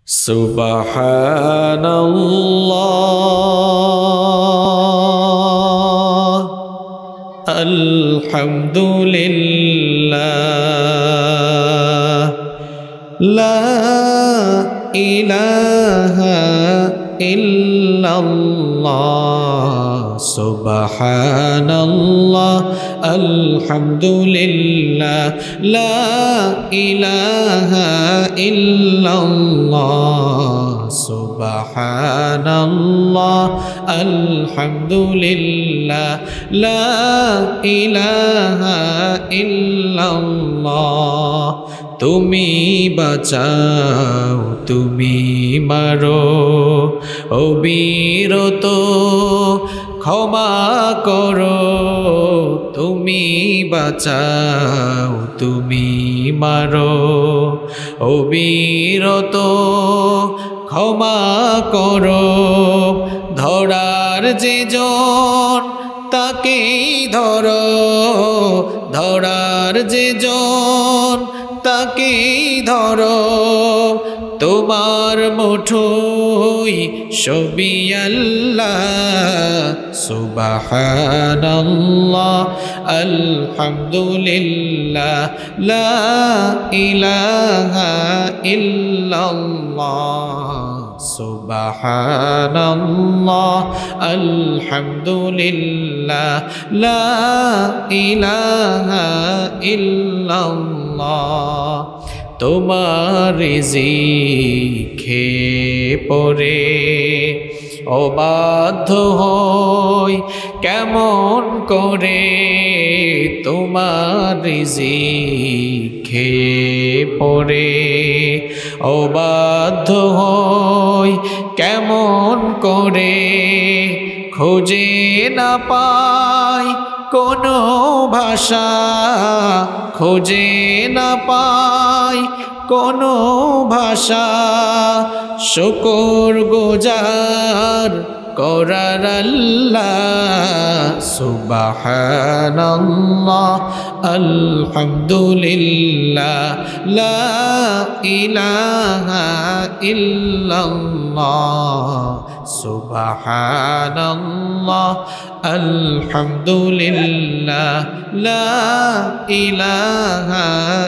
Subhanallah, alhamdulillah, la ilaha illallah. Subhanallah, alhamdulillah, la ilaha illallah. Subhanallah, alhamdulillah, la ilaha illallah. তুমি বাঁচাও, তুমি মারো, অবিরত ক্ষমা করো। তুমি বাঁচাও, তুমি মারো, অবিরত ক্ষমা করো। ধরার যে জন তাকেই ধরো, ধরার যে জন তাকেই ধরো। তোমার মুঠোয় সবই আল্লাহ। সুবহানাল্লাহ, আলহামদুলিল্লাহ, লা ইলাহা ইল্লাল্লাহ। সুবহানাল্লাহ, আলহামদুলিল্লাহ, লা ইলাহা ইল্লাল্লাহ। তোমার রিজিকে পরে অবাধ্য হই কেমন করে। তোমার রিজিকে পরে অবাধ্য হই কেমন করে। খুঁজে না পাই কোনো ভাষা, খুঁজে না পাই কোনো ভাষা। শুকর গুজার করার আল্লাহ। সুবহানাল্লাহ, আলহামদুলিল্লাহ, লা ইলাহা ইল্লাল্লাহ। সুবহানাল্লাহ, আলহামদুলিল্লাহ, লা ইলাহা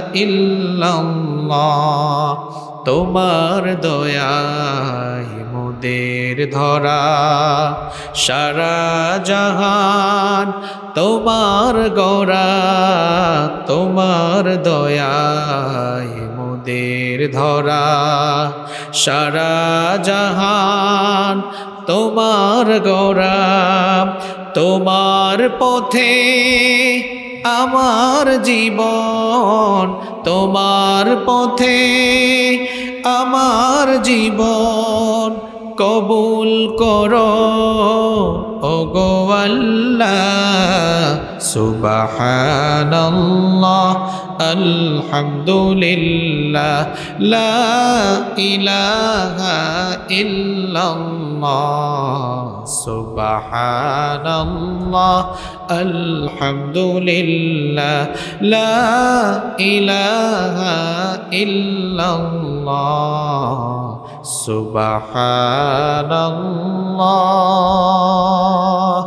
ইল্লাল্লাহ। তোমার দয়ায় মোদের ধরা সারা জাহান তোমার গড়া। তোমার দয়ায় মোদের ধরা সারা জাহান তোমার গড়া। তোমার পথে আমার জীবন, তোমার পথে আমার জীবন। কবুল করো ওগো আল্লাহ। সুবহানাল্লাহ, আলহামদুলিল্লাহ, লা ইলাহা ইল্লাল্লাহ। সুবহানাল্লাহ, আলহামদুলিল্লাহ, লা ইলাহা ইল্লাল্লাহ। সুবহানাল্লাহ,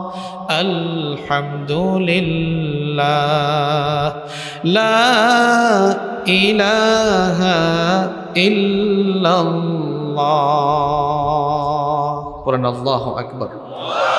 আলহামদুলিল্লাহ, লা ইলাহা ইল্লাল্লাহ। পড়েন আল্লাহু আকবার।